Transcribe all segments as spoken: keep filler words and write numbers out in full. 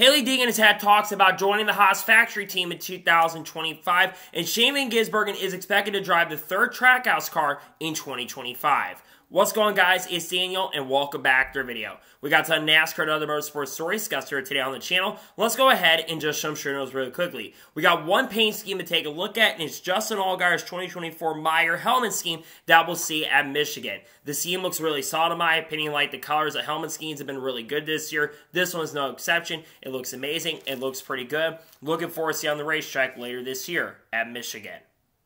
Hailie Deegan has had talks about joining the Haas factory team in two thousand twenty-five, and Shane Van Gisbergen is expected to drive the third Trackhouse car in twenty twenty-five. What's going on, guys? It's Daniel, and welcome back to our video. We got some NASCAR and other motorsports stories discussed here today on the channel. Let's go ahead and just show them those really quickly. We got one paint scheme to take a look at, and it's Justin Allgaier's twenty twenty-four Meyer helmet scheme that we'll see at Michigan. The scheme looks really solid in my opinion. Like the colors of helmet schemes have been really good this year. This one's no exception. It looks amazing. It looks pretty good. Looking forward to see on the racetrack later this year at Michigan.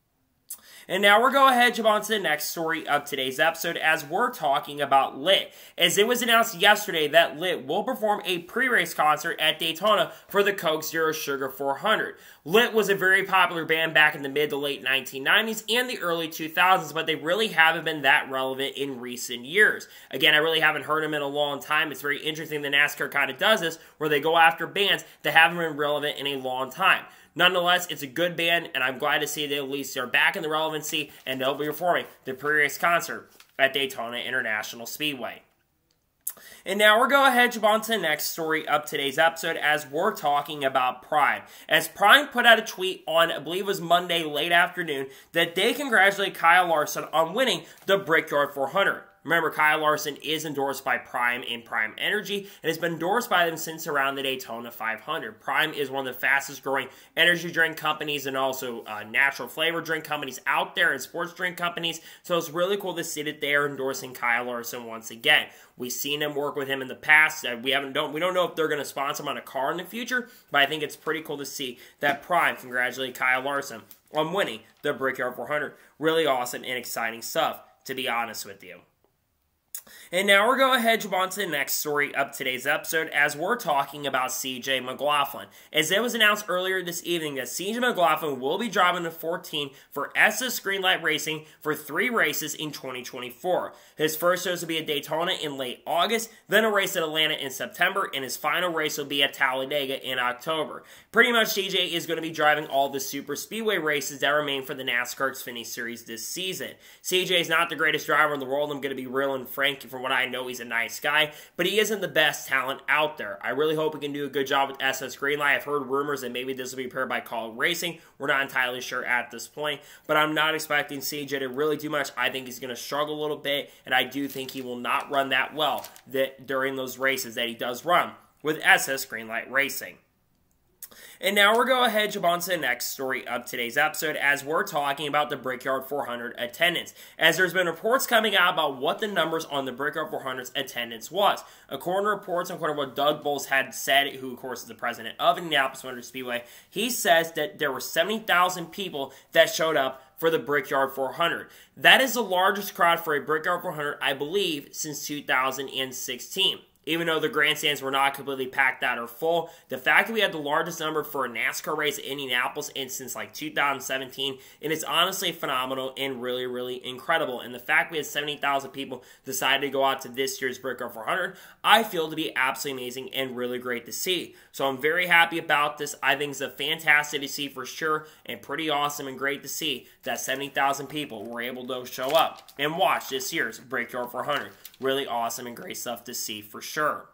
And now we're going to go ahead and jump on to the next story of today's episode as we're talking about Lit. As it was announced yesterday that Lit will perform a pre-race concert at Daytona for the Coke Zero Sugar four hundred. Lit was a very popular band back in the mid to late nineteen nineties and the early two thousands, but they really haven't been that relevant in recent years. Again, I really haven't heard them in a long time. It's very interesting that NASCAR kind of does this, where they go after bands that haven't been relevant in a long time. Nonetheless, it's a good band, and I'm glad to see they at least are back in the relevancy, and they'll be performing the pre-race concert at Daytona International Speedway. And now we're going to head on to the next story of today's episode as we're talking about Prime. As Prime put out a tweet on, I believe it was Monday late afternoon, that they congratulate Kyle Larson on winning the Brickyard four hundred. Remember, Kyle Larson is endorsed by Prime and Prime Energy and has been endorsed by them since around the Daytona five hundred. Prime is one of the fastest growing energy drink companies and also uh, natural flavor drink companies out there and sports drink companies. So it's really cool to see that they are endorsing Kyle Larson once again. We've seen them work with him in the past. Uh, we haven't don't we don't know if they're going to sponsor him on a car in the future, but I think it's pretty cool to see that Prime congratulate Kyle Larson on winning the Brickyard four hundred. Really awesome and exciting stuff, to be honest with you. And now we're going to head on to the next story of today's episode as we're talking about C J McLaughlin. As it was announced earlier this evening that C J McLaughlin will be driving the fourteen for S S Greenlight Racing for three races in twenty twenty-four. His first race will be at Daytona in late August, then a race at Atlanta in September, and his final race will be at Talladega in October. Pretty much C J is going to be driving all the super speedway races that remain for the NASCAR Xfinity Series this season. C J is not the greatest driver in the world. I'm going to be real and frank. From what I know, he's a nice guy, but he isn't the best talent out there. I really hope he can do a good job with S S Greenlight. I've heard rumors that maybe this will be paired by Kaulig Racing. We're not entirely sure at this point, but I'm not expecting C J to really do much. I think he's going to struggle a little bit, and I do think he will not run that well that during those races that he does run with S S Greenlight Racing. And now we're going to head on to the next story of today's episode as we're talking about the Brickyard four hundred attendance. As there's been reports coming out about what the numbers on the Brickyard four hundred's attendance was. According to reports, according to what Doug Boles had said, who of course is the president of Indianapolis Motor Speedway, he says that there were seventy thousand people that showed up for the Brickyard four hundred. That is the largest crowd for a Brickyard four hundred, I believe, since two thousand sixteen. Even though the grandstands were not completely packed out or full, the fact that we had the largest number for a NASCAR race in Indianapolis in since like two thousand seventeen, it is honestly phenomenal and really, really incredible. And the fact we had seventy thousand people decide to go out to this year's Brickyard four hundred, I feel to be absolutely amazing and really great to see. So I'm very happy about this. I think it's a fantastic to see for sure and pretty awesome and great to see that seventy thousand people were able to show up and watch this year's Brickyard four hundred. Really awesome and great stuff to see for sure.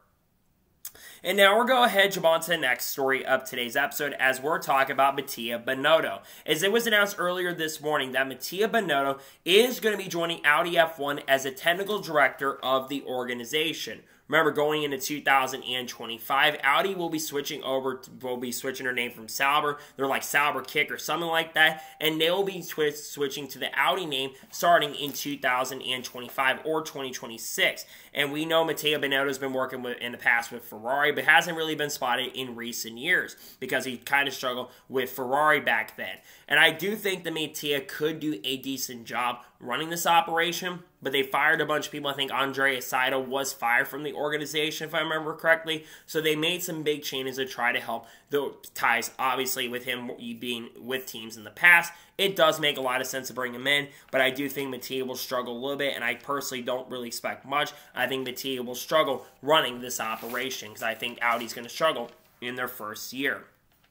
And now we're going to head on to the next story of today's episode as we're talking about Mattia Binotto. As it was announced earlier this morning that Mattia Binotto is going to be joining Audi F one as a technical director of the organization. Remember, going into two thousand twenty-five, Audi will be switching over, to, will be switching their name from Sauber. They're like Sauber Kick or something like that, and they will be twi switching to the Audi name starting in two thousand twenty-five or twenty twenty-six. And we know Mattia Binotto has been working with, in the past with Ferrari, but hasn't really been spotted in recent years because he kind of struggled with Ferrari back then. And I do think that Mattia could do a decent job running this operation, but they fired a bunch of people. I think Andrea Saito was fired from the organization, if I remember correctly. So they made some big changes to try to help the ties, obviously, with him being with teams in the past. It does make a lot of sense to bring him in, but I do think Mattia will struggle a little bit, and I personally don't really expect much. I think Mattia will struggle running this operation because I think Audi's going to struggle in their first year.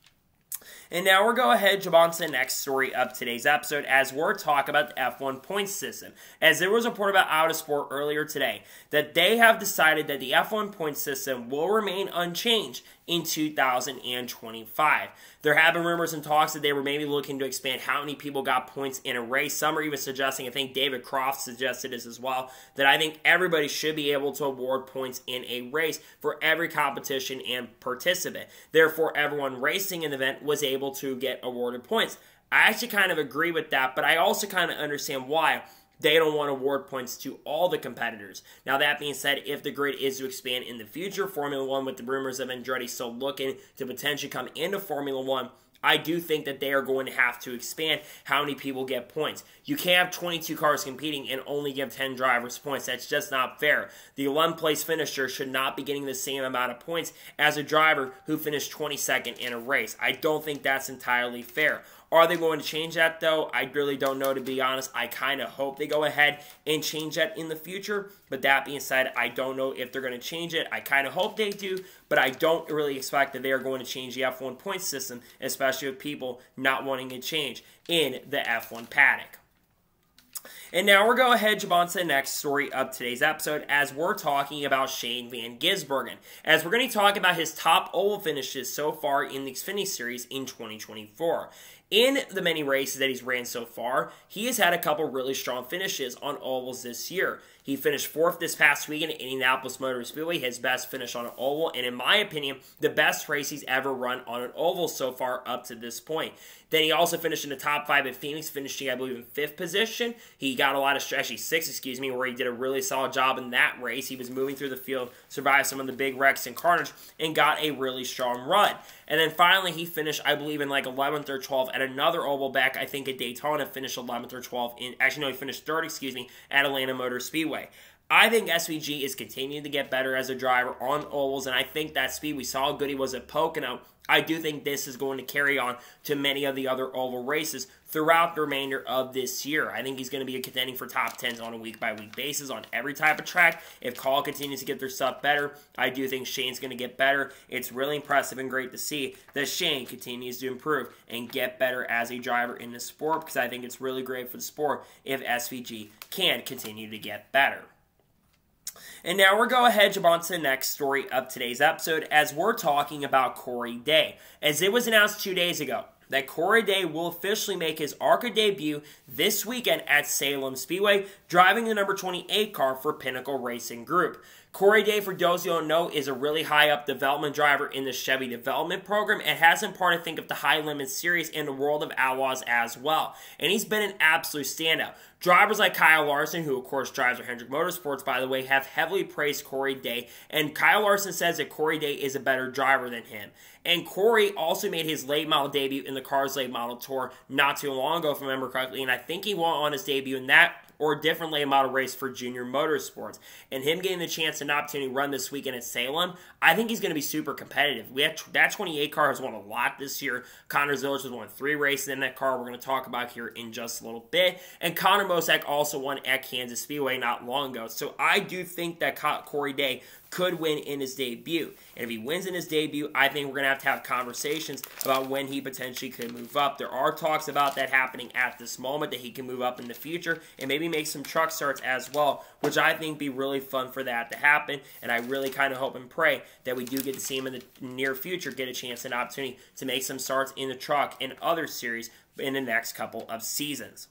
And now we're going to head on to the next story of today's episode as we're talking about the F one points system. As there was a report about Autosport earlier today that they have decided that the F one point system will remain unchanged in two thousand twenty-five. There have been rumors and talks that they were maybe looking to expand how many people got points in a race. Some are even suggesting, I think David Croft suggested this as well, that I think everybody should be able to award points in a race for every competition and participant. Therefore, everyone racing in the event was able to get awarded points. I actually kind of agree with that, but I also kind of understand why they don't want to award points to all the competitors. Now, that being said, if the grid is to expand in the future, Formula One, with the rumors of Andretti still looking to potentially come into Formula One, I do think that they are going to have to expand how many people get points. You can't have twenty-two cars competing and only give ten drivers points. That's just not fair. The eleventh place finisher should not be getting the same amount of points as a driver who finished twenty-second in a race. I don't think that's entirely fair. Are they going to change that, though? I really don't know, to be honest. I kind of hope they go ahead and change that in the future. But that being said, I don't know if they're going to change it. I kind of hope they do, but I don't really expect that they are going to change the F one point system, especially with people not wanting to change in the F one paddock. And now we're going to head on to the next story of today's episode, as we're talking about Shane Van Gisbergen, as we're going to talk about his top oval finishes so far in the Xfinity Series in twenty twenty-four. In the many races that he's ran so far, he has had a couple really strong finishes on ovals this year. He finished fourth this past weekend at Indianapolis Motor Speedway, his best finish on an oval, and in my opinion, the best race he's ever run on an oval so far up to this point. Then he also finished in the top five at Phoenix, finishing, I believe, in fifth position. He got a lot of, actually sixth, excuse me, where he did a really solid job in that race. He was moving through the field, survived some of the big wrecks and carnage, and got a really strong run. And then finally, he finished, I believe, in like eleventh or twelfth at another oval back, I think, at Daytona, finished eleventh or twelfth in, actually, no, he finished third, excuse me, at Atlanta Motor Speedway. I think S V G is continuing to get better as a driver on ovals, and I think that speed, we saw how good he was at Pocono. I do think this is going to carry on to many of the other oval races throughout the remainder of this year. I think he's going to be contending for top tens on a week-by-week basis on every type of track. If Call continues to get their stuff better, I do think Shane's going to get better. It's really impressive and great to see that Shane continues to improve and get better as a driver in the sport, because I think it's really great for the sport if S V G can continue to get better. And now we're going to head on to the next story of today's episode, as we're talking about Corey Day. As it was announced two days ago that Corey Day will officially make his ARCA debut this weekend at Salem Speedway, driving the number twenty-eight car for Pinnacle Racing Group. Corey Day, for those who don't know, is a really high-up development driver in the Chevy development program and has been part, I think, of the High Limit Series in the World of Outlaws as well. And he's been an absolute standout. Drivers like Kyle Larson, who of course drives for Hendrick Motorsports, by the way, have heavily praised Corey Day, and Kyle Larson says that Corey Day is a better driver than him. And Corey also made his late model debut in the Cars Late Model Tour not too long ago, if I remember correctly, and I think he won on his debut in that or a different late model race for Junior Motorsports. And him getting the chance and opportunity to run this weekend at Salem, I think he's going to be super competitive. We have, that twenty-eight car has won a lot this year. Connor Zilisch has won three races in that car we're going to talk about here in just a little bit. And Connor Mosack also won at Kansas Speedway not long ago. So I do think that Corey Day could win in his debut. And if he wins in his debut, I think we're going to have to have conversations about when he potentially could move up. There are talks about that happening at this moment, that he can move up in the future and maybe make some truck starts as well, which I think be really fun for that to happen. And I really kind of hope and pray that we do get to see him in the near future get a chance and opportunity to make some starts in the truck and other series in the next couple of seasons.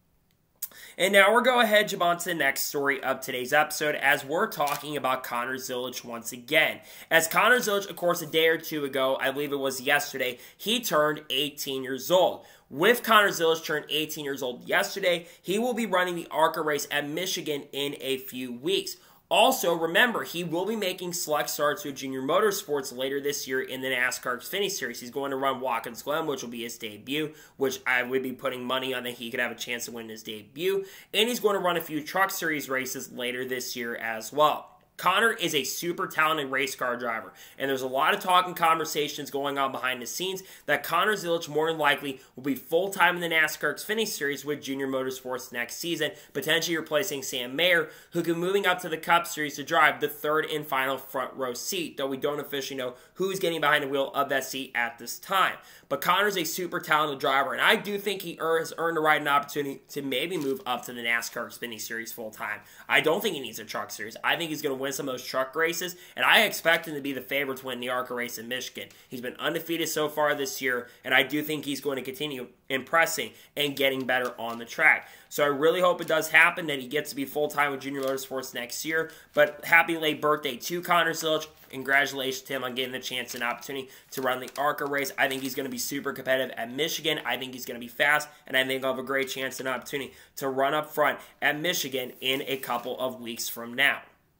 And now we're going to head on to the next story of today's episode, as we're talking about Connor Zilisch once again. As Connor Zilisch, of course, a day or two ago, I believe it was yesterday, he turned eighteen years old. With Connor Zilisch turned eighteen years old yesterday, he will be running the ARCA race at Michigan in a few weeks. Also, remember, he will be making select starts with Junior Motorsports later this year in the NASCAR Xfinity Series. He's going to run Watkins Glen, which will be his debut, which I would be putting money on that he could have a chance to win his debut. And he's going to run a few Truck Series races later this year as well. Connor is a super talented race car driver, and there's a lot of talk and conversations going on behind the scenes that Connor Zilisch more than likely will be full-time in the NASCAR Xfinity Series with Junior Motorsports next season, potentially replacing Sam Mayer, who could be moving up to the Cup Series to drive the third and final front row seat, though we don't officially know who's getting behind the wheel of that seat at this time. But Connor's a super talented driver, and I do think he has earned the right and opportunity to maybe move up to the NASCAR Xfinity Series full-time. I don't think he needs a Truck Series. I think he's going to win win some of those truck races, and I expect him to be the favorite to win the ARCA race in Michigan. He's been undefeated so far this year, and I do think he's going to continue impressing and getting better on the track. So I really hope it does happen, that he gets to be full-time with Junior Motorsports next year. But happy late birthday to Connor Zilisch. Congratulations to him on getting the chance and opportunity to run the ARCA race. I think he's going to be super competitive at Michigan. I think he's going to be fast, and I think he'll have a great chance and opportunity to run up front at Michigan in a couple of weeks from now.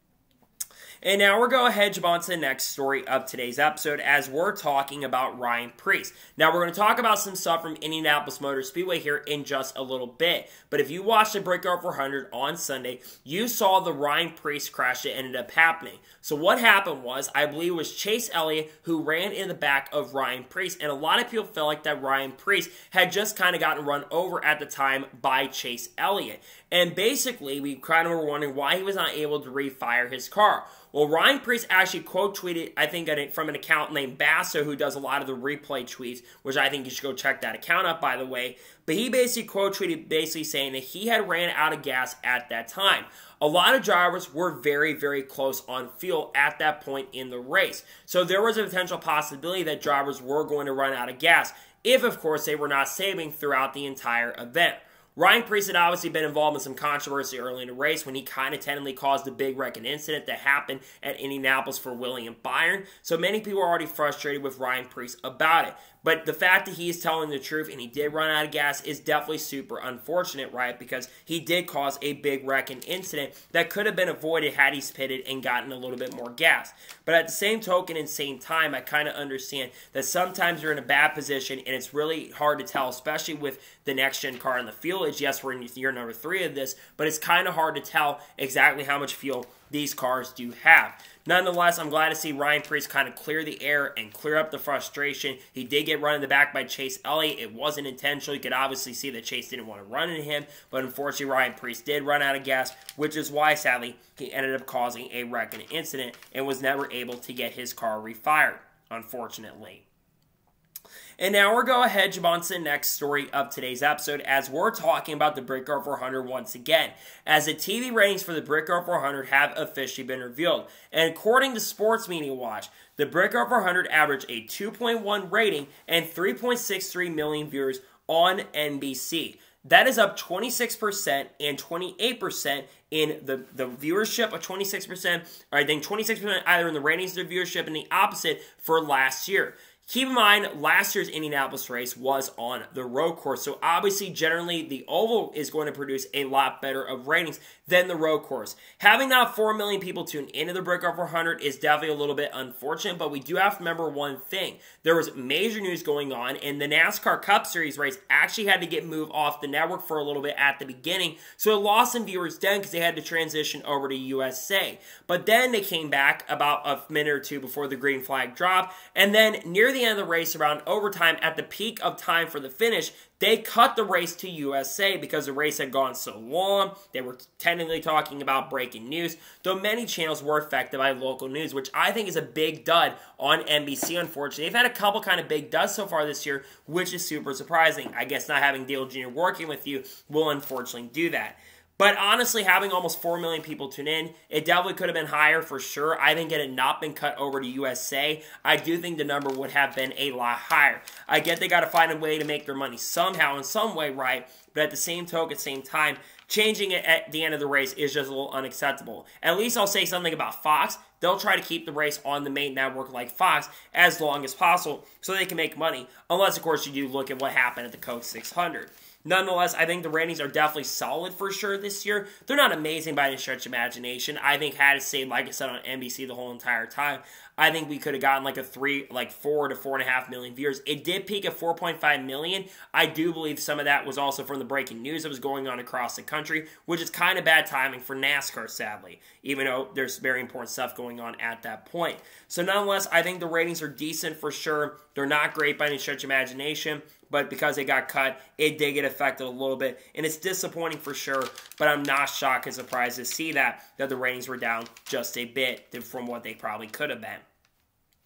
And now we're going to head on to the next story of today's episode, as we're talking about Ryan Preece. Now, we're going to talk about some stuff from Indianapolis Motor Speedway here in just a little bit. But if you watched the Brickyard four hundred on Sunday, you saw the Ryan Preece crash that ended up happening. So what happened was, I believe it was Chase Elliott who ran in the back of Ryan Preece. And a lot of people felt like that Ryan Preece had just kind of gotten run over at the time by Chase Elliott. And basically, we kind of were wondering why he was not able to refire his car. Well, Ryan Preece actually quote-tweeted, I think, from an account named Basso, who does a lot of the replay tweets, which I think you should go check that account out, by the way. But he basically quote-tweeted basically saying that he had ran out of gas at that time. A lot of drivers were very, very close on fuel at that point in the race. So there was a potential possibility that drivers were going to run out of gas if, of course, they were not saving throughout the entire event. Ryan Preece had obviously been involved in some controversy early in the race when he kind of tentatively caused a big wrecking incident that happened at Indianapolis for William Byron. So many people are already frustrated with Ryan Preece about it. But the fact that he is telling the truth and he did run out of gas is definitely super unfortunate, right? Because he did cause a big wrecking incident that could have been avoided had he pitted and gotten a little bit more gas. But at the same token and same time, I kind of understand that sometimes you're in a bad position and it's really hard to tell, especially with the next-gen car in the fuel age. Yes, we're in year number three of this, but it's kind of hard to tell exactly how much fuel these cars do have. Nonetheless, I'm glad to see Ryan Preece kind of clear the air and clear up the frustration. He did get run in the back by Chase Elliott. It wasn't intentional. You could obviously see that Chase didn't want to run into him, but unfortunately Ryan Preece did run out of gas, which is why, sadly, he ended up causing a wrecking incident and was never able to get his car refired, unfortunately. And now we're going to head on to the next story of today's episode, as we're talking about the Brickyard four hundred once again, as the T V ratings for the Brickyard four hundred have officially been revealed. And according to Sports Media Watch, the Brickyard four hundred averaged a two point one rating and three point six three million viewers on N B C. That is up twenty-six percent and twenty-eight percent in the, the viewership of twenty-six percent, or I think twenty-six percent either in the ratings of the viewership and the opposite for last year. Keep in mind, last year's Indianapolis race was on the road course, so obviously, generally, the oval is going to produce a lot better of ratings than the road course. Having not four million people tune into the Brickyard four hundred is definitely a little bit unfortunate, but we do have to remember one thing. There was major news going on, and the NASCAR Cup Series race actually had to get moved off the network for a little bit at the beginning, so it lost some viewers then because they had to transition over to U S A. But then they came back about a minute or two before the green flag dropped, and then near the the end of the race, around overtime, at the peak of time for the finish, they cut the race to U S A because the race had gone so long. They were technically talking about breaking news, though many channels were affected by local news, which I think is a big dud on N B C, unfortunately. They've had a couple kind of big duds so far this year, which is super surprising. I guess not having Dale Junior working with you will unfortunately do that. But honestly, having almost four million people tune in, it definitely could have been higher for sure. I think it had not been cut over to U S A, I do think the number would have been a lot higher. I get they got to find a way to make their money somehow, in some way, right? But at the same token, at the same time, changing it at the end of the race is just a little unacceptable. At least I'll say something about Fox. They'll try to keep the race on the main network like Fox as long as possible so they can make money. Unless, of course, you do look at what happened at the Coke six hundred. Nonetheless, I think the ratings are definitely solid for sure this year. They're not amazing by any stretch of imagination. I think had it stayed, like I said, on N B C the whole entire time, I think we could have gotten like a three, like four to four and a half million viewers. It did peak at four point five million. I do believe some of that was also from the breaking news that was going on across the country, which is kind of bad timing for NASCAR, sadly, even though there's very important stuff going on at that point. So nonetheless, I think the ratings are decent for sure. They're not great by any stretch of imagination, but because they got cut, it did get affected a little bit, and it's disappointing for sure, but I'm not shocked and surprised to see that, that the ratings were down just a bit from what they probably could have been.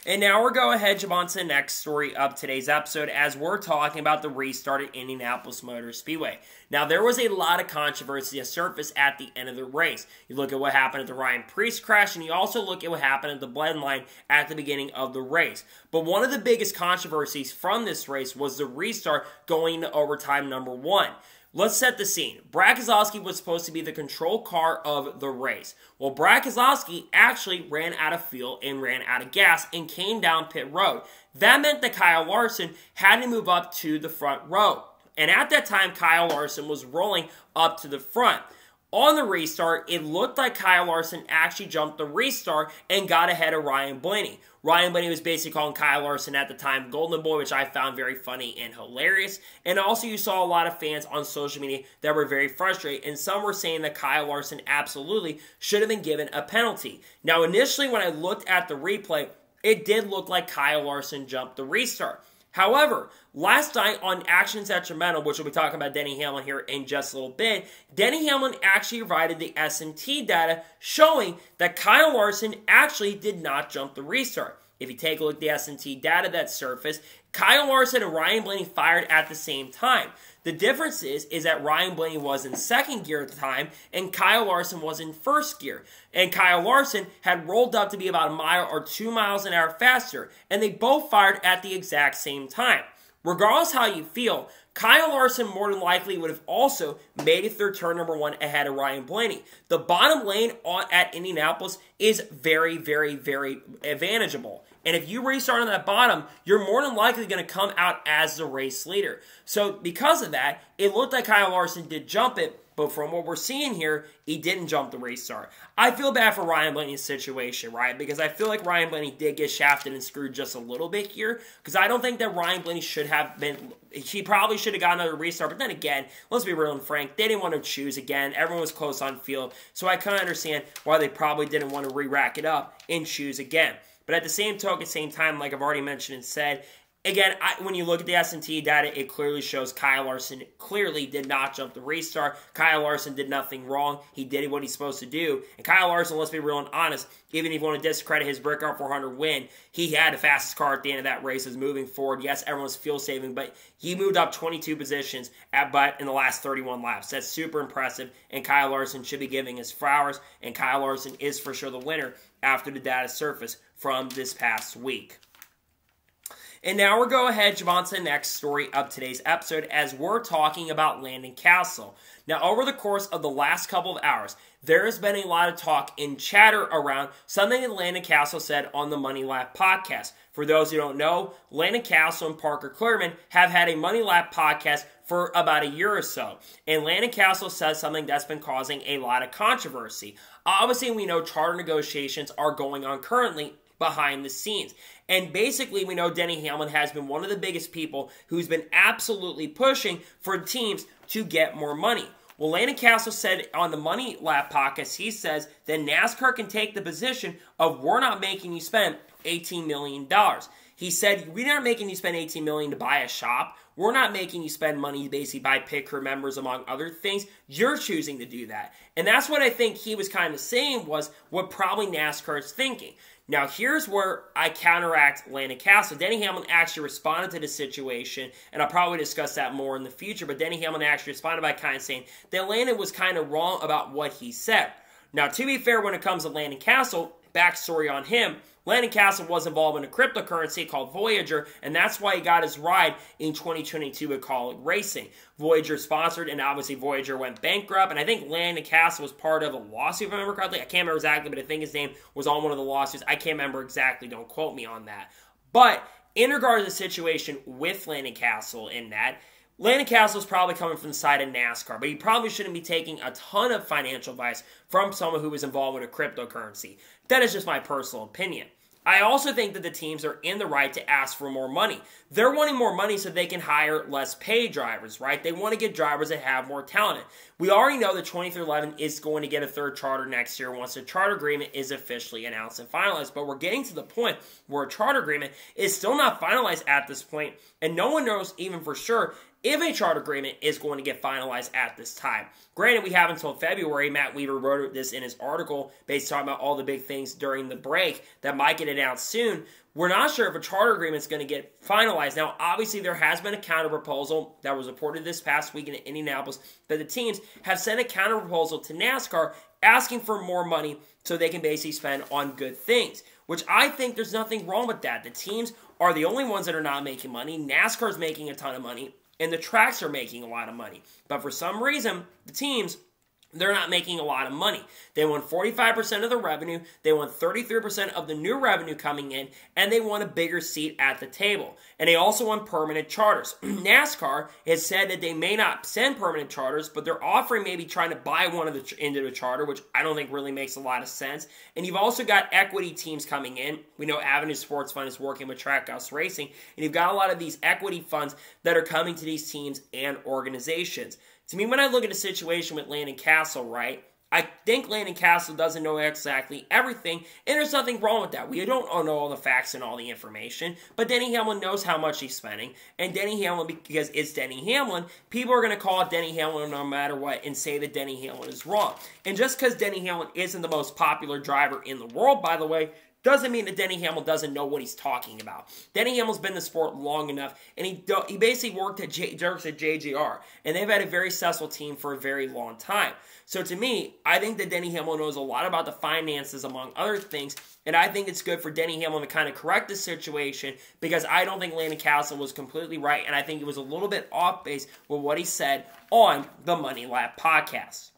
And now we're going ahead, jump on to the next story of today's episode as we're talking about the restart at Indianapolis Motor Speedway. Now, there was a lot of controversy that surfaced at the end of the race. You look at what happened at the Ryan Preece crash, and you also look at what happened at the blend line at the beginning of the race. But one of the biggest controversies from this race was the restart going to overtime number one. Let's set the scene. Brad Keselowski was supposed to be the control car of the race. Well, Brad Keselowski actually ran out of fuel and ran out of gas and came down pit road. That meant that Kyle Larson had to move up to the front row. And at that time, Kyle Larson was rolling up to the front. On the restart, it looked like Kyle Larson actually jumped the restart and got ahead of Ryan Blaney. Ryan Blaney was basically calling Kyle Larson at the time Golden Boy, which I found very funny and hilarious. And also you saw a lot of fans on social media that were very frustrated, and some were saying that Kyle Larson absolutely should have been given a penalty. Now, initially when I looked at the replay, it did look like Kyle Larson jumped the restart. However, last night on Action Detrimental, which we'll be talking about Denny Hamlin here in just a little bit, Denny Hamlin actually provided the S M T data showing that Kyle Larson actually did not jump the restart. If you take a look at the S M T data that surfaced, Kyle Larson and Ryan Blaney fired at the same time. The difference is, is that Ryan Blaney was in second gear at the time, and Kyle Larson was in first gear. And Kyle Larson had rolled up to be about a mile or two miles an hour faster, and they both fired at the exact same time. Regardless how you feel, Kyle Larson more than likely would have also made it through turn number one ahead of Ryan Blaney. The bottom lane at Indianapolis is very, very, very advantageable. And if you restart on that bottom, you're more than likely going to come out as the race leader. So because of that, it looked like Kyle Larson did jump it, but from what we're seeing here, he didn't jump the restart. I feel bad for Ryan Blaney's situation, right? Because I feel like Ryan Blaney did get shafted and screwed just a little bit here. Because I don't think that Ryan Blaney should have been... He probably should have got another restart. But then again, let's be real and frank, they didn't want to choose again. Everyone was close on field. So I kind of understand why they probably didn't want to re-rack it up and choose again. But at the same token, same time, like I've already mentioned and said, again, I, when you look at the S M T data, it clearly shows Kyle Larson clearly did not jump the restart. Kyle Larson did nothing wrong. He did what he's supposed to do. And Kyle Larson, let's be real and honest, even if you want to discredit his Brickyard four hundred win, he had the fastest car at the end of that race, was moving forward. Yes, everyone's fuel saving, but he moved up twenty-two positions at but in the last thirty-one laps. That's super impressive, and Kyle Larson should be giving his flowers, and Kyle Larson is for sure the winner after the data surfaced from this past week. And now we're going ahead, jump on to the next story of today's episode as we're talking about Landon Cassill. Now, over the course of the last couple of hours, there has been a lot of talk and chatter around something that Landon Cassill said on the Money Lap podcast. For those who don't know, Landon Cassill and Parker Kligerman have had a Money Lap podcast for about a year or so. And Landon Cassill says something that's been causing a lot of controversy. Obviously, we know charter negotiations are going on currently behind the scenes. And basically, we know Denny Hamlin has been one of the biggest people who's been absolutely pushing for teams to get more money. Well, Landon Cassill said on the Money Lap podcast, he says that NASCAR can take the position of we're not making you spend eighteen million dollars. He said, we're not making you spend eighteen million dollars to buy a shop. We're not making you spend money to basically buy pit crew members, among other things. You're choosing to do that. And that's what I think he was kind of saying was what probably NASCAR is thinking. Now, here's where I counteract Landon Cassill. Denny Hamlin actually responded to the situation, and I'll probably discuss that more in the future, but Denny Hamlin actually responded by kind of saying that Landon was kind of wrong about what he said. Now, to be fair, when it comes to Landon Cassill, backstory on him, Landon Cassill was involved in a cryptocurrency called Voyager, and that's why he got his ride in twenty twenty-two at Kaulig Racing. Voyager sponsored, and obviously Voyager went bankrupt, and I think Landon Cassill was part of a lawsuit, if I remember correctly. I can't remember exactly, but I think his name was on one of the lawsuits. I can't remember exactly. Don't quote me on that. But in regards to the situation with Landon Cassill in that, Landon Cassill is probably coming from the side of NASCAR, but he probably shouldn't be taking a ton of financial advice from someone who was involved with a cryptocurrency. That is just my personal opinion. I also think that the teams are in the right to ask for more money. They're wanting more money so they can hire less paid drivers, right? They want to get drivers that have more talent. We already know that twenty-three eleven is going to get a third charter next year once the charter agreement is officially announced and finalized. But we're getting to the point where a charter agreement is still not finalized at this point, and no one knows even for sure if a charter agreement is going to get finalized at this time. Granted, we have until February. Matt Weaver wrote this in his article based on talking about all the big things during the break that might get announced soon. we're not sure if a charter agreement is going to get finalized. Now, obviously, there has been a counterproposal that was reported this past week in Indianapolis that the teams have sent a counterproposal to NASCAR asking for more money so they can basically spend on good things, which I think there's nothing wrong with that. The teams are the only ones that are not making money. NASCAR is making a ton of money, and the tracks are making a lot of money. But for some reason, the teams, they're not making a lot of money. They want forty-five percent of the revenue, they want thirty-three percent of the new revenue coming in, and they want a bigger seat at the table. And they also want permanent charters. NASCAR has said that they may not send permanent charters, but they're offering maybe trying to buy one of the into a charter, which I don't think really makes a lot of sense. And you've also got equity teams coming in. We know Avenue Sports Fund is working with Trackhouse Racing, and you've got a lot of these equity funds that are coming to these teams and organizations. To me, when I look at the situation with Landon Cassill, right, I think Landon Cassill doesn't know exactly everything, and there's nothing wrong with that. We don't know all the facts and all the information, but Denny Hamlin knows how much he's spending, and Denny Hamlin, because it's Denny Hamlin, people are going to call it Denny Hamlin no matter what and say that Denny Hamlin is wrong. And just because Denny Hamlin isn't the most popular driver in the world, by the way, doesn't mean that Denny Hamlin doesn't know what he's talking about. Denny Hamlin's been in the sport long enough, and he do, he basically worked at J, works at J G R, and they've had a very successful team for a very long time. So to me, I think that Denny Hamlin knows a lot about the finances, among other things, and I think it's good for Denny Hamlin to kind of correct this situation, because I don't think Landon Cassill was completely right, and I think he was a little bit off base with what he said on the Money Lap podcast.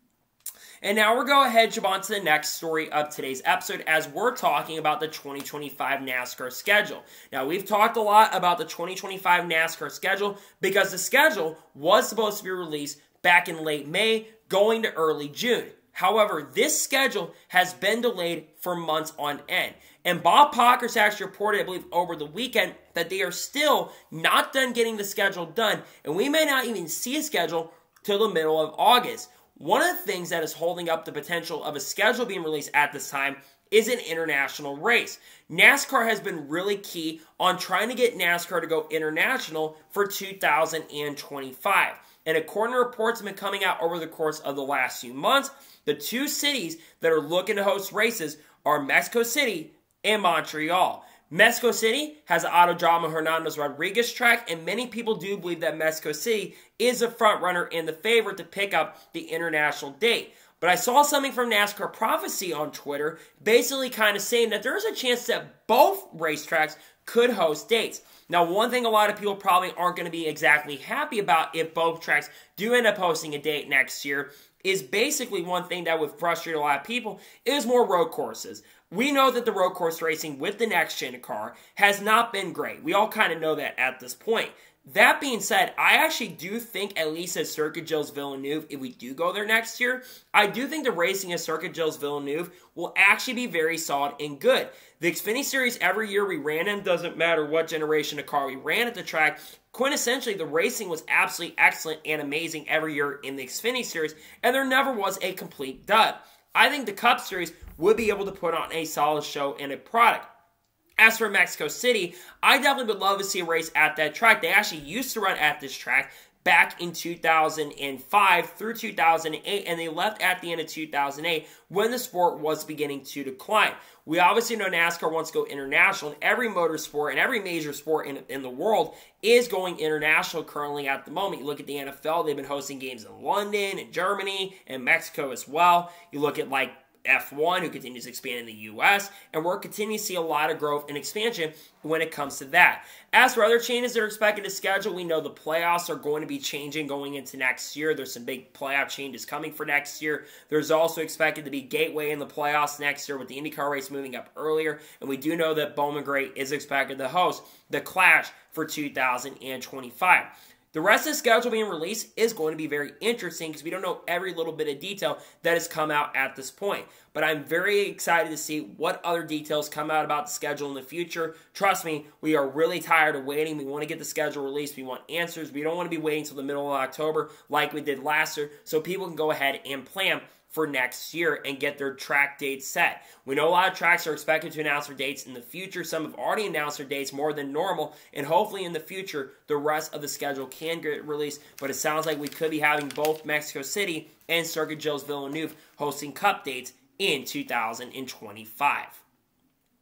And now we're going to ahead jump on to the next story of today's episode as we're talking about the twenty twenty-five NASCAR schedule. Now, we've talked a lot about the twenty twenty-five NASCAR schedule because the schedule was supposed to be released back in late May, going to early June. However, this schedule has been delayed for months on end. And Bob Pockrass actually reported, I believe, over the weekend that they are still not done getting the schedule done, and we may not even see a schedule till the middle of August. One of the things that is holding up the potential of a schedule being released at this time is an international race. NASCAR has been really key on trying to get NASCAR to go international for two thousand twenty-five. And according to reports that have been coming out over the course of the last few months, the two cities that are looking to host races are Mexico City and Montreal. Mexico City has the Autódromo Hernando Rodriguez track, and many people do believe that Mexico City is a front runner and the favorite to pick up the international date. But I saw something from NASCAR Prophecy on Twitter basically kind of saying that there is a chance that both racetracks could host dates. Now, one thing a lot of people probably aren't going to be exactly happy about if both tracks do end up hosting a date next year is basically one thing that would frustrate a lot of people is more road courses. We know that the road course racing with the next-gen car has not been great. We all kind of know that at this point. That being said, I actually do think, at least at Circuit Gilles Villeneuve, if we do go there next year, I do think the racing at Circuit Gilles Villeneuve will actually be very solid and good. The Xfinity Series, every year we ran in, doesn't matter what generation of car we ran at the track, quintessentially, the racing was absolutely excellent and amazing every year in the Xfinity Series, and there never was a complete dud. I think the Cup Series would be able to put on a solid show and a product. As for Mexico City, I definitely would love to see a race at that track. They actually used to run at this track back in two thousand five through two thousand eight, and they left at the end of two thousand eight when the sport was beginning to decline. We obviously know NASCAR wants to go international, and every motorsport and every major sport in, in the world is going international currently at the moment. You look at the N F L, they've been hosting games in London and Germany and Mexico as well. You look at like F one, who continues to expand in the U S, and we're continuing to see a lot of growth and expansion when it comes to that. As for other changes that are expected to schedule, we know the playoffs are going to be changing going into next year. There's some big playoff changes coming for next year. There's also expected to be Gateway in the playoffs next year with the IndyCar race moving up earlier, and we do know that Bowman Gray is expected to host the Clash for two thousand twenty-five. The rest of the schedule being released is going to be very interesting because we don't know every little bit of detail that has come out at this point. But I'm very excited to see what other details come out about the schedule in the future. Trust me, we are really tired of waiting. We want to get the schedule released. We want answers. We don't want to be waiting until the middle of October like we did last year so people can go ahead and plan for next year and get their track dates set. We know a lot of tracks are expected to announce their dates in the future. Some have already announced their dates more than normal, and hopefully in the future, the rest of the schedule can get released. But it sounds like we could be having both Mexico City and Circuit Gilles Villeneuve hosting Cup dates in two thousand twenty-five.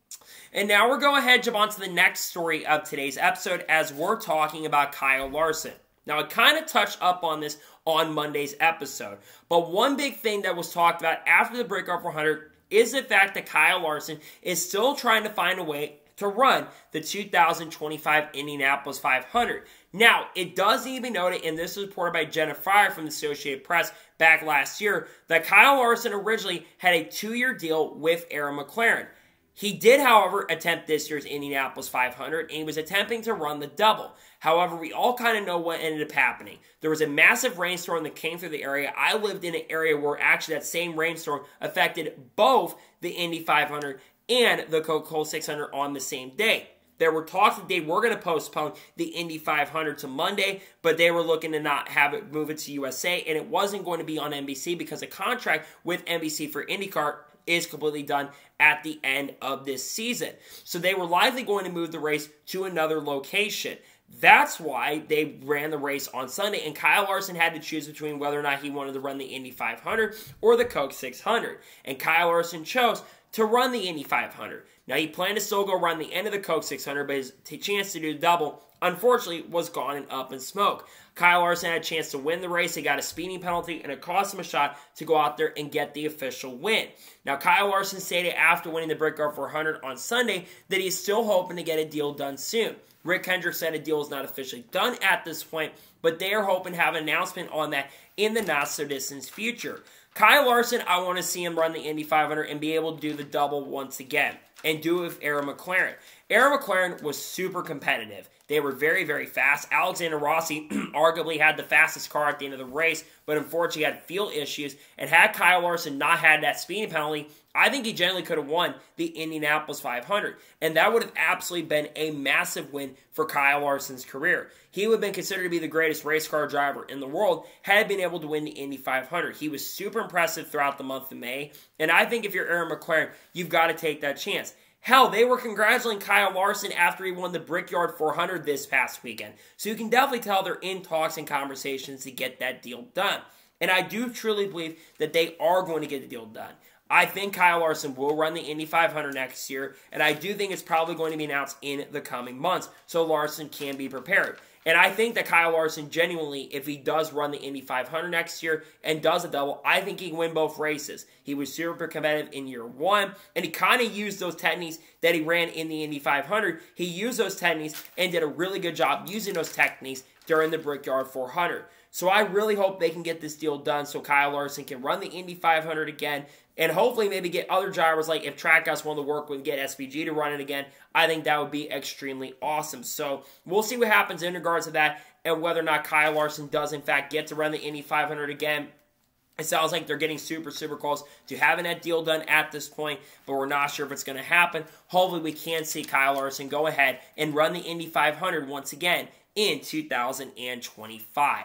And now we're going ahead and jump on to the next story of today's episode as we're talking about Kyle Larson. Now, I kind of touched up on this on Monday's episode, but one big thing that was talked about after the Brickyard four hundred is the fact that Kyle Larson is still trying to find a way to run the two thousand twenty-five Indianapolis five hundred. Now, it does need to be noted, and this was reported by Jenna Fryer from the Associated Press back last year, that Kyle Larson originally had a two-year deal with Aaron McLaren. He did, however, attempt this year's Indianapolis five hundred, and he was attempting to run the double. However, we all kind of know what ended up happening. There was a massive rainstorm that came through the area. I lived in an area where actually that same rainstorm affected both the Indy five hundred and the Coca-Cola six hundred on the same day. There were talks that they were going to postpone the Indy five hundred to Monday, but they were looking to not have it move it to U S A, and it wasn't going to be on N B C because the contract with N B C for IndyCar is completely done at the end of this season. So they were likely going to move the race to another location. That's why they ran the race on Sunday, and Kyle Larson had to choose between whether or not he wanted to run the Indy five hundred or the Coke six hundred. And Kyle Larson chose to run the Indy five hundred. Now, he planned to still go run the end of the Coke six hundred, but his t- chance to do the double, unfortunately, was gone and up in smoke. Kyle Larson had a chance to win the race. He got a speeding penalty, and it cost him a shot to go out there and get the official win. Now, Kyle Larson stated after winning the Brickyard four hundred on Sunday that he's still hoping to get a deal done soon. Rick Hendrick said a deal is not officially done at this point, but they are hoping to have an announcement on that in the not-so-distant future. Kyle Larson, I want to see him run the Indy five hundred and be able to do the double once again, and do it with Aaron McLaren. Aaron McLaren was super competitive. They were very, very fast. Alexander Rossi arguably had the fastest car at the end of the race, but unfortunately had field issues. And had Kyle Larson not had that speeding penalty, I think he generally could have won the Indianapolis five hundred. And that would have absolutely been a massive win for Kyle Larson's career. He would have been considered to be the greatest race car driver in the world had he been able to win the Indy five hundred. He was super impressive throughout the month of May. And I think if you're Aaron McLaren, you've got to take that chance. Hell, they were congratulating Kyle Larson after he won the Brickyard four hundred this past weekend. So you can definitely tell they're in talks and conversations to get that deal done. And I do truly believe that they are going to get the deal done. I think Kyle Larson will run the Indy five hundred next year, and I do think it's probably going to be announced in the coming months, so Larson can be prepared. And I think that Kyle Larson, genuinely, if he does run the Indy five hundred next year and does a double, I think he can win both races. He was super competitive in year one, and he kind of used those techniques that he ran in the Indy five hundred. He used those techniques and did a really good job using those techniques during the Brickyard four hundred. So I really hope they can get this deal done so Kyle Larson can run the Indy five hundred again, and hopefully maybe get other drivers, like if Trackhouse wanted to work with, get S V G to run it again. I think that would be extremely awesome. So we'll see what happens in regards to that and whether or not Kyle Larson does in fact get to run the Indy five hundred again. It sounds like they're getting super, super close to having that deal done at this point, but we're not sure if it's going to happen. Hopefully we can see Kyle Larson go ahead and run the Indy five hundred once again in two thousand twenty-five.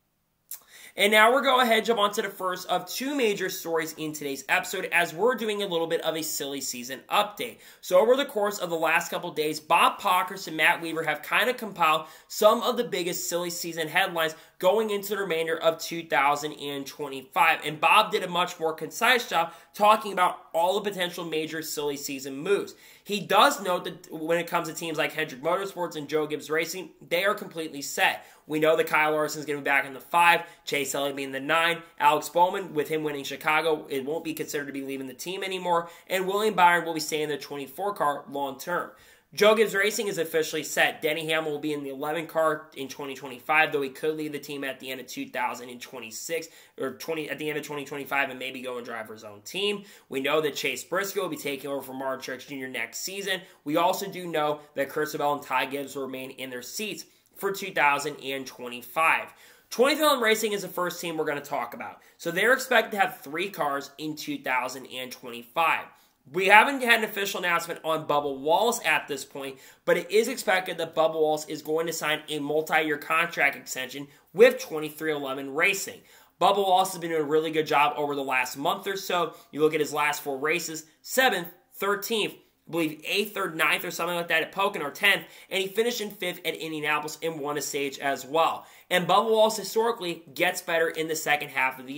And now we're going ahead and jump on to the first of two major stories in today's episode as we're doing a little bit of a silly season update. So over the course of the last couple days, Bob Pockrass and Matt Weaver have kind of compiled some of the biggest silly season headlines going into the remainder of two thousand twenty-five. And Bob did a much more concise job talking about all the potential major silly season moves. He does note that when it comes to teams like Hendrick Motorsports and Joe Gibbs Racing, they are completely set. We know that Kyle Larson is going to be back in the five, Chase Elliott being the nine, Alex Bowman, with him winning Chicago, it won't be considered to be leaving the team anymore, and William Byron will be staying in the twenty-four car long term. Joe Gibbs Racing is officially set. Denny Hamlin will be in the eleven car in twenty twenty-five, though he could leave the team at the end of two thousand twenty-six, or twenty at the end of twenty twenty-five and maybe go and drive for his own team. We know that Chase Briscoe will be taking over from Martin Truex Junior next season. We also do know that Christopher Bell and Ty Gibbs will remain in their seats for two thousand twenty-five. twentieth Element Racing is the first team we're going to talk about. So they're expected to have three cars in two thousand twenty-five. We haven't had an official announcement on Bubba Wallace at this point, but it is expected that Bubba Wallace is going to sign a multi-year contract extension with twenty-three eleven Racing. Bubba Wallace has been doing a really good job over the last month or so. You look at his last four races, seventh, thirteenth, I believe eighth or ninth or something like that at Pocono, or tenth, and he finished in fifth at Indianapolis and won a stage as well. And Bubba Wallace historically gets better in the second half of the year.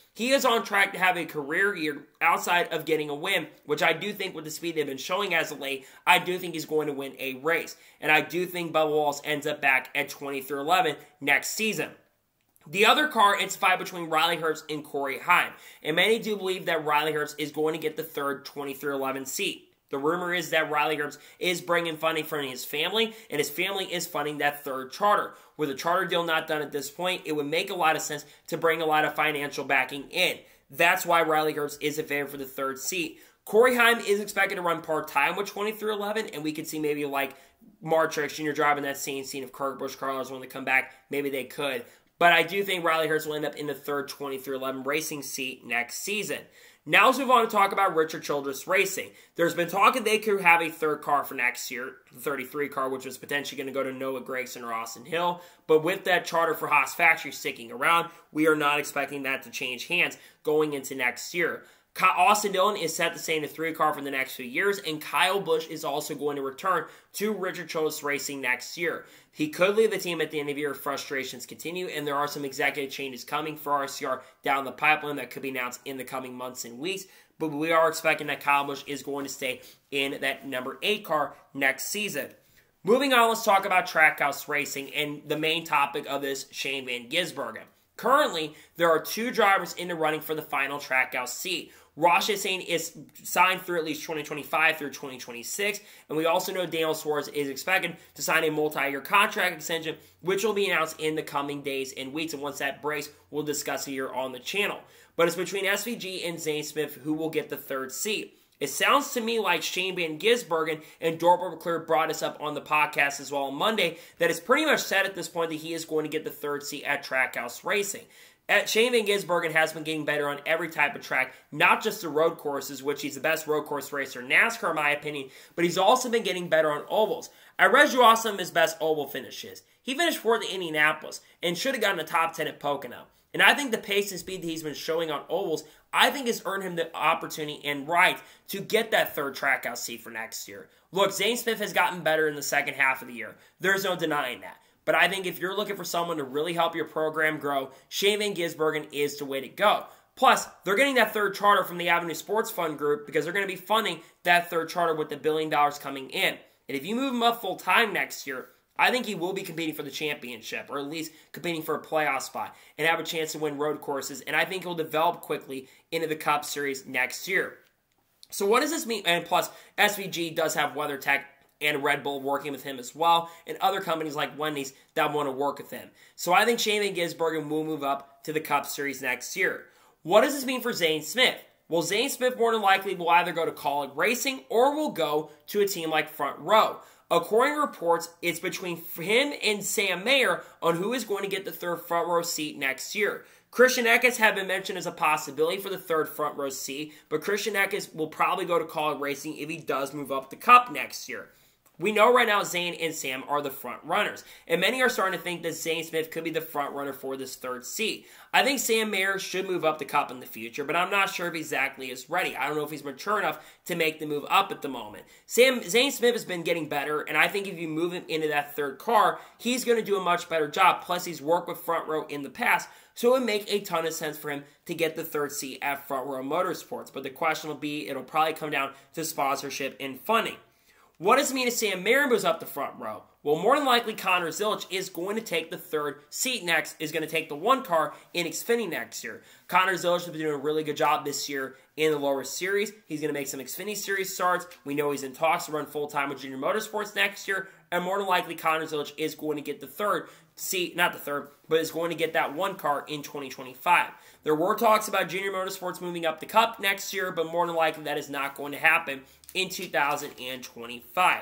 He is on track to have a career year outside of getting a win, which I do think with the speed they've been showing as of late, I do think he's going to win a race. And I do think Bubba Wallace ends up back at twenty through eleven next season. The other car, it's a fight between Riley Herbst and Corey Heim. And many do believe that Riley Herbst is going to get the third twenty through eleven seat. The rumor is that Riley Herbst is bringing funding from his family, and his family is funding that third charter. With a charter deal not done at this point, it would make a lot of sense to bring a lot of financial backing in. That's why Riley Herbst is a favorite for the third seat. Corey Heim is expected to run part-time with twenty through eleven, and we could see maybe like Mark Truex Junior driving that same scene if Kurt Busch, Carlos when they come back. Maybe they could. But I do think Riley Herbst will end up in the third twenty through eleven racing seat next season. Now let's move on to talk about Richard Childress Racing. There's been talk that they could have a third car for next year, the thirty-three car, which was potentially going to go to Noah Gragson or Austin Hill. But with that charter for Haas Factory sticking around, we are not expecting that to change hands going into next year. Austin Dillon is set to stay in the three car for the next few years, and Kyle Busch is also going to return to Richard Childress Racing next year. He could leave the team at the end of the year if frustrations continue, and there are some executive changes coming for R C R down the pipeline that could be announced in the coming months and weeks, but we are expecting that Kyle Busch is going to stay in that number eight car next season. Moving on, let's talk about Trackhouse Racing, and the main topic of this, Shane Van Gisbergen. Currently, there are two drivers in the running for the final Trackhouse seat. Ross Chastain is signed through at least twenty twenty-five through twenty twenty-six, and we also know Daniel Suarez is expected to sign a multi-year contract extension, which will be announced in the coming days and weeks, and once that breaks, we'll discuss it here on the channel. But it's between S V G and Zane Smith who will get the third seat. It sounds to me like Shane Van Gisbergen and Norbert McClure brought us up on the podcast as well on Monday that it's pretty much set at this point that he is going to get the third seat at Trackhouse Racing. At Shane Van Gisbergen has been getting better on every type of track, not just the road courses, which he's the best road course racer in NASCAR in my opinion, but he's also been getting better on ovals. I read you off some of his best oval finishes. He finished fourth at Indianapolis and should have gotten a top ten at Pocono. And I think the pace and speed that he's been showing on ovals, I think has earned him the opportunity and right to get that third Trackhouse seat for next year. Look, Zane Smith has gotten better in the second half of the year. There's no denying that. But I think if you're looking for someone to really help your program grow, Shane Van Gisbergen is the way to go. Plus, they're getting that third charter from the Avenue Sports Fund Group because they're going to be funding that third charter with the billion dollars coming in. And if you move him up full-time next year, I think he will be competing for the championship, or at least competing for a playoff spot, and have a chance to win road courses. And I think he'll develop quickly into the Cup Series next year. So what does this mean? And plus, S V G does have WeatherTech and Red Bull working with him as well, and other companies like Wendy's that want to work with him. So I think Shane Van Gisbergen will move up to the Cup Series next year. What does this mean for Zane Smith? Well, Zane Smith more than likely will either go to Kaulig Racing or will go to a team like Front Row. According to reports, it's between him and Sam Mayer on who is going to get the third front row seat next year. Christian Eckes has been mentioned as a possibility for the third front row seat, but Christian Eckes will probably go to Kaulig Racing if he does move up the Cup next year. We know right now Zane and Sam are the front runners, and many are starting to think that Zane Smith could be the front runner for this third seat. I think Sam Mayer should move up the Cup in the future, but I'm not sure if exactly is ready. I don't know if he's mature enough to make the move up at the moment. Sam Zane Smith has been getting better, and I think if you move him into that third car, he's going to do a much better job. Plus, he's worked with Front Row in the past, so it would make a ton of sense for him to get the third seat at Front Row Motorsports. But the question will be, it'll probably come down to sponsorship and funding. What does it mean if Sam Mayer moves up the front row? Well, more than likely, Connor Zilisch is going to take the third seat next, is going to take the one car in Xfinity next year. Connor Zilisch has been doing a really good job this year in the lower series. He's going to make some Xfinity Series starts. We know he's in talks to run full-time with Junior Motorsports next year, and more than likely, Connor Zilisch is going to get the third seat, not the third, but is going to get that one car in twenty twenty-five. There were talks about Junior Motorsports moving up the Cup next year, but more than likely, that is not going to happen in two thousand twenty-five.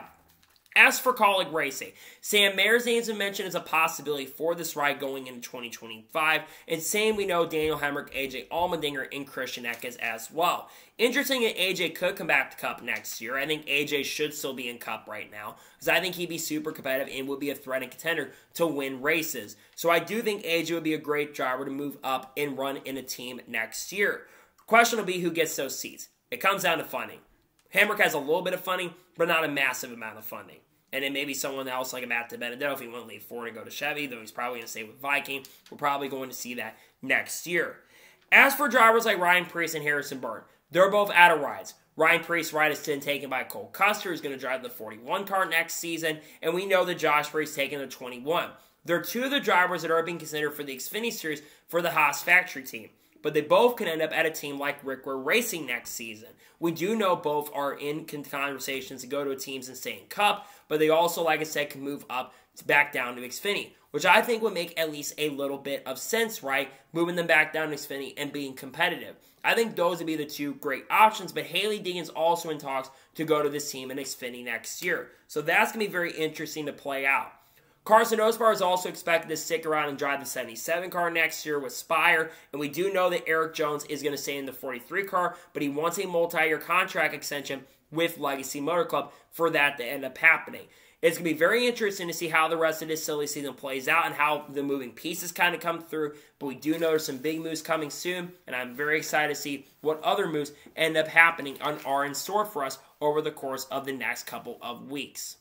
As for Kaulig Racing, Sam Mayer's name has been mentioned as a possibility for this ride going into twenty twenty-five, and same we know Daniel Hemrick, A J Allmendinger, and Christian Eckes as well. Interesting that A J could come back to Cup next year. I think A J should still be in Cup right now, because I think he'd be super competitive and would be a threat and contender to win races. So I do think A J would be a great driver to move up and run in a team next year. The question will be who gets those seats. It comes down to funding. Hemrick has a little bit of funding, but not a massive amount of funding. And then maybe someone else like a Matt DiBenedetto, if he won't leave Ford and go to Chevy, though he's probably going to stay with Viking. We're probably going to see that next year. As for drivers like Ryan Preece and Harrison Burton, they're both out of rides. Ryan Preece's ride is been taken by Cole Custer, who's going to drive the forty-one car next season, and we know that Josh Berry's taking the twenty-one. They're two of the drivers that are being considered for the Xfinity Series for the Haas factory team, but they both can end up at a team like Rick Ware Racing next season. We do know both are in conversations to go to teams and stay in Cup, but they also, like I said, can move up to back down to Xfinity, which I think would make at least a little bit of sense, right? Moving them back down to Xfinity and being competitive. I think those would be the two great options, but Hailie Deegan's also in talks to go to this team in Xfinity next year. So that's going to be very interesting to play out. Carson Osbar is also expected to stick around and drive the seventy-seven car next year with Spire, and we do know that Eric Jones is going to stay in the forty-three car, but he wants a multi-year contract extension with Legacy Motor Club for that to end up happening. It's going to be very interesting to see how the rest of this silly season plays out and how the moving pieces kind of come through. But we do know there's some big moves coming soon, and I'm very excited to see what other moves end up happening and are in store for us over the course of the next couple of weeks.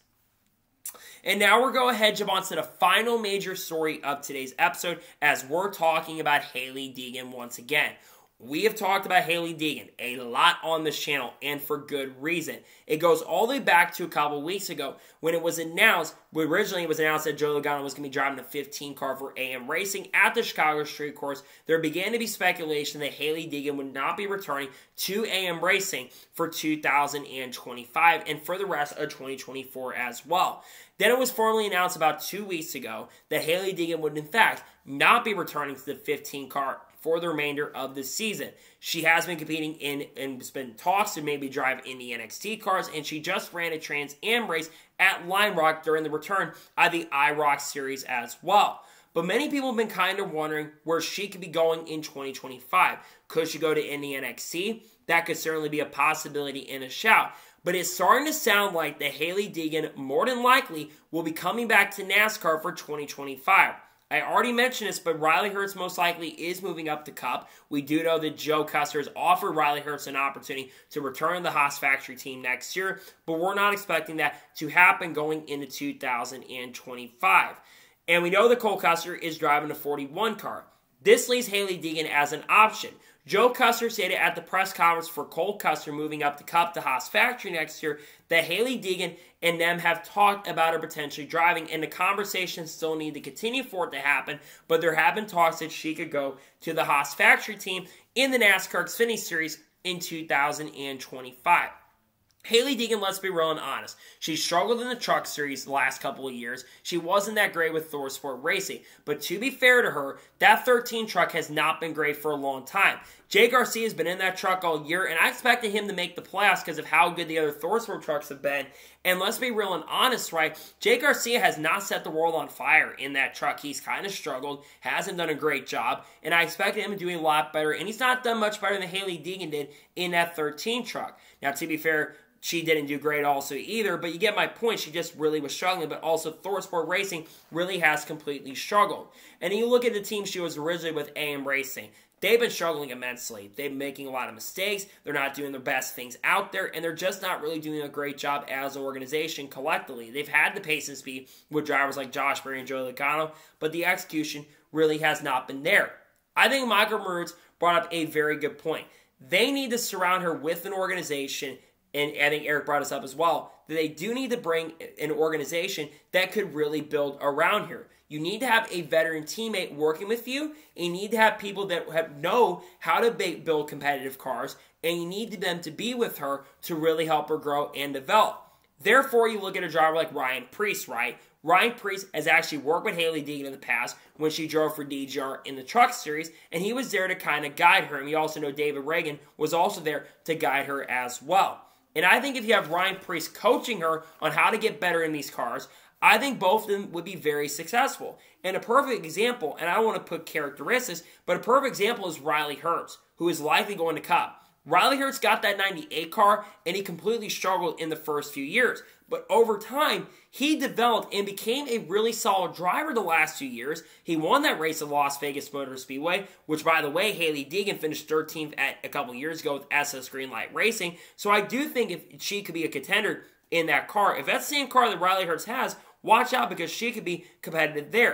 And now we're going ahead, jump on to the final major story of today's episode as we're talking about Hailie Deegan once again. We have talked about Hailie Deegan a lot on this channel, and for good reason. It goes all the way back to a couple weeks ago when it was announced, originally it was announced that Joey Logano was going to be driving the fifteen car for A M Racing at the Chicago Street Course. There began to be speculation that Hailie Deegan would not be returning to A M Racing for two thousand twenty-five and for the rest of twenty twenty-four as well. Then it was formally announced about two weeks ago that Hailie Deegan would in fact not be returning to the fifteen car for the remainder of the season. She has been competing in and has been talks to maybe drive in the N X T cars, and she just ran a Trans Am race at Lime Rock during the return of the I ROC series as well. But many people have been kind of wondering where she could be going in twenty twenty-five. Could she go to Indy N X T? That could certainly be a possibility and a shout. But it's starting to sound like that Hailie Deegan more than likely will be coming back to NASCAR for twenty twenty-five. I already mentioned this, but Riley Herbst most likely is moving up to Cup. We do know that Joe Custer has offered Riley Herbst an opportunity to return to the Haas factory team next year, but we're not expecting that to happen going into two thousand twenty-five. And we know that Cole Custer is driving a forty-one car. This leaves Hailie Deegan as an option. Joe Custer stated at the press conference for Cole Custer moving up to Cup to Haas factory next year that Hailie Deegan and them have talked about her potentially driving, and the conversations still need to continue for it to happen, but there have been talks that she could go to the Haas factory team in the NASCAR Xfinity Series in two thousand twenty-five. Hailie Deegan, let's be real and honest. She struggled in the truck series the last couple of years. She wasn't that great with Thor Sport Racing. But to be fair to her, that thirteen truck has not been great for a long time. Jay Garcia has been in that truck all year, and I expected him to make the playoffs because of how good the other Thor Sport trucks have been. And let's be real and honest, right? Jay Garcia has not set the world on fire in that truck. He's kind of struggled, hasn't done a great job, and I expected him to do a lot better, and he's not done much better than Hailie Deegan did in that thirteen truck. Now, to be fair, she didn't do great also either, but you get my point. She just really was struggling, but also Thor Sport Racing really has completely struggled. And you look at the team she was originally with, A M Racing. They've been struggling immensely. They've been making a lot of mistakes. They're not doing their best things out there, and they're just not really doing a great job as an organization collectively. They've had the pace and speed with drivers like Josh Berry and Joey Logano, but the execution really has not been there. I think Michael Maroots brought up a very good point. They need to surround her with an organization, and I think Eric brought us up as well, that they do need to bring an organization that could really build around her. You need to have a veteran teammate working with you, and you need to have people that have, know how to build competitive cars, and you need them to be with her to really help her grow and develop. Therefore, you look at a driver like Ryan Preece, right? Ryan Preece has actually worked with Hailie Deegan in the past when she drove for D G R in the Truck Series, and he was there to kind of guide her. And we also know David Reagan was also there to guide her as well. And I think if you have Ryan Preece coaching her on how to get better in these cars, I think both of them would be very successful. And a perfect example, and I don't want to put characteristics, but a perfect example is Riley Herbst, who is likely going to Cup. Riley Herbst got that ninety-eight car, and he completely struggled in the first few years. But over time, he developed and became a really solid driver the last two years. He won that race at Las Vegas Motor Speedway, which, by the way, Hailie Deegan finished thirteenth at a couple years ago with S S Greenlight Racing. So I do think if she could be a contender in that car, if that's the same car that Riley Herbst has, watch out because she could be competitive there.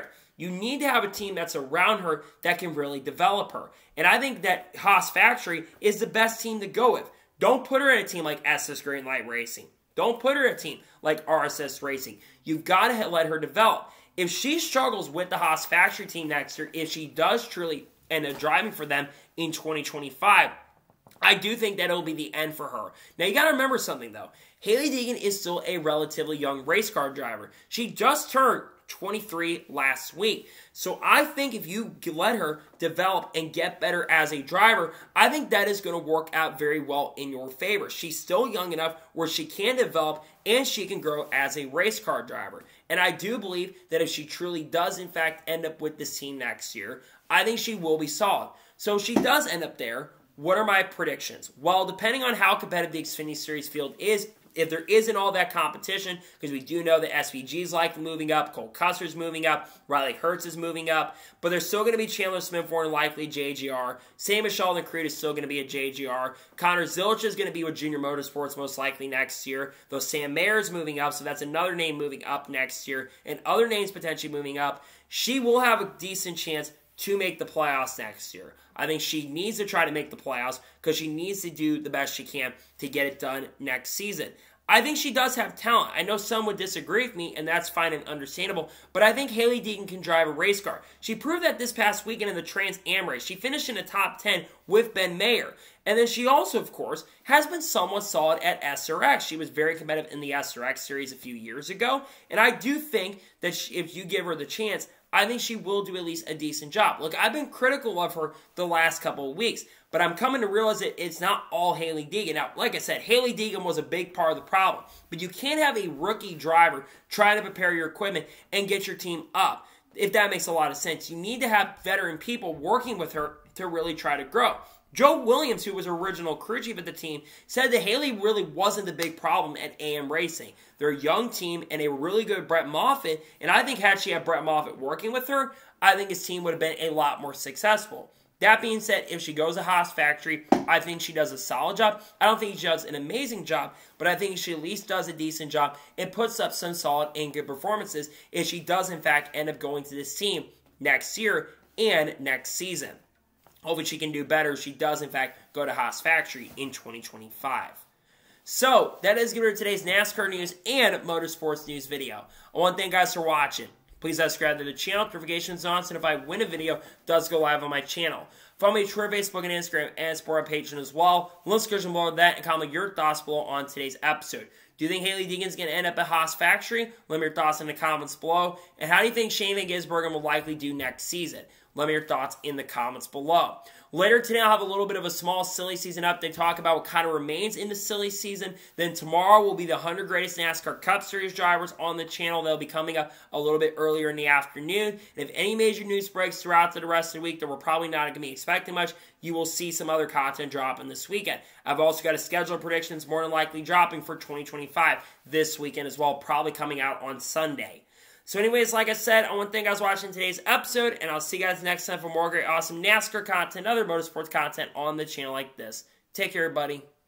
You need to have a team that's around her that can really develop her. And I think that Haas Factory is the best team to go with. Don't put her in a team like S S Greenlight Racing. Don't put her in a team like R S S Racing. You've got to let her develop. If she struggles with the Haas Factory team next year, if she does truly end up driving for them in twenty twenty-five, I do think that it'll be the end for her. Now, you got to remember something, though. Hailie Deegan is still a relatively young race car driver. She just turned twenty-three last week. So I think if you let her develop and get better as a driver, I think that is going to work out very well in your favor. She's still young enough where she can develop and she can grow as a race car driver. And I do believe that if she truly does, in fact, end up with this team next year, I think she will be solid. So if she does end up there, what are my predictions? Well, depending on how competitive the Xfinity Series field is, if there isn't all that competition, because we do know that S V G is likely moving up, Cole Custer's moving up, Riley Hertz is moving up, but there's still going to be Chandler Smith more than likely J G R. Sam Sheldon Creed is still going to be a J G R. Connor Zilisch is going to be with Junior Motorsports most likely next year, though Sam Mayer is moving up, so that's another name moving up next year, and other names potentially moving up. She will have a decent chance to make the playoffs next year. I think she needs to try to make the playoffs because she needs to do the best she can to get it done next season. I think she does have talent. I know some would disagree with me, and that's fine and understandable, but I think Hailie Deegan can drive a race car. She proved that this past weekend in the Trans Am race. She finished in the top ten with Ben Mayer. And then she also, of course, has been somewhat solid at S R X. She was very competitive in the S R X series a few years ago, and I do think that she, if you give her the chance, I think she will do at least a decent job. Look, I've been critical of her the last couple of weeks, but I'm coming to realize that it's not all Hailie Deegan. Now, like I said, Hailie Deegan was a big part of the problem, but you can't have a rookie driver trying to prepare your equipment and get your team up. If that makes a lot of sense, you need to have veteran people working with her to really try to grow. Joe Williams, who was original crew chief of the team, said that Hailie really wasn't the big problem at A M Racing. They're a young team and a really good Brett Moffitt, and I think had she had Brett Moffitt working with her, I think his team would have been a lot more successful. That being said, if she goes to Haas Factory, I think she does a solid job. I don't think she does an amazing job, but I think she at least does a decent job and puts up some solid and good performances if she does, in fact, end up going to this team next year and next season. Hopefully she can do better if she does, in fact, go to Haas Factory in twenty twenty-five. So, that is going to be today's NASCAR news and motorsports news video. I want to thank you guys for watching. Please subscribe to the channel, notifications on, so if I win a video, it does go live on my channel. Follow me on Twitter, Facebook, and Instagram, and support our Patreon as well. Links description below that, and comment your thoughts below on today's episode. Do you think Hailie Deegan is going to end up at Haas Factory? Let me your thoughts in the comments below. And how do you think Shane Van Gisbergen will likely do next season? Let me your thoughts in the comments below. Later today, I'll have a little bit of a small silly season update, talk about what kind of remains in the silly season. Then tomorrow will be the one hundred greatest NASCAR Cup Series drivers on the channel. They'll be coming up a little bit earlier in the afternoon. And if any major news breaks throughout the rest of the week that we're probably not going to be expecting much, you will see some other content dropping this weekend. I've also got a schedule of predictions more than likely dropping for twenty twenty-five this weekend as well, probably coming out on Sunday. So anyways, like I said, I want to thank you guys for watching today's episode, and I'll see you guys next time for more great, awesome NASCAR content, other motorsports content on the channel like this. Take care, everybody.